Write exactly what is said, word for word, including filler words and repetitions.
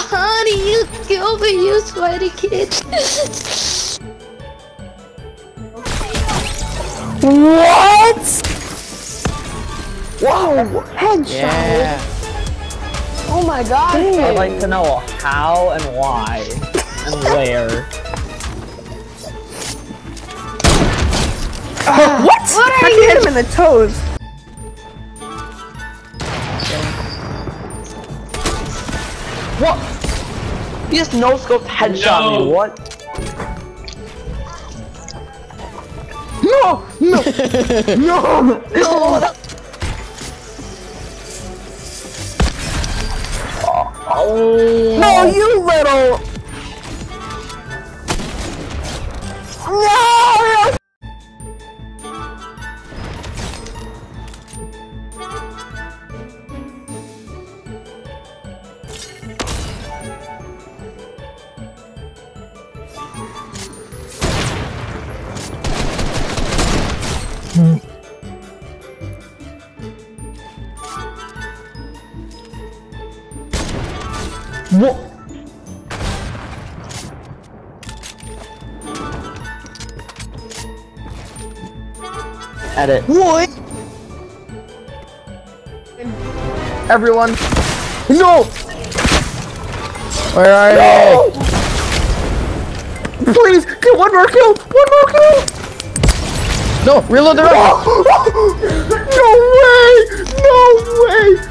How do you kill me, you sweaty kid? What? Whoa! Headshot! Yeah. Oh my god! I'd like to know how and why and where. Uh, what? What How are do you hit him in the toes? What? He just no scoped headshot No. me. What? No! No! No! Oh, Oh. No, you little! No! What? Edit. What? Everyone. No! Where are No! Please, get one more kill! One more kill! you? No, reload the round. No way! No way!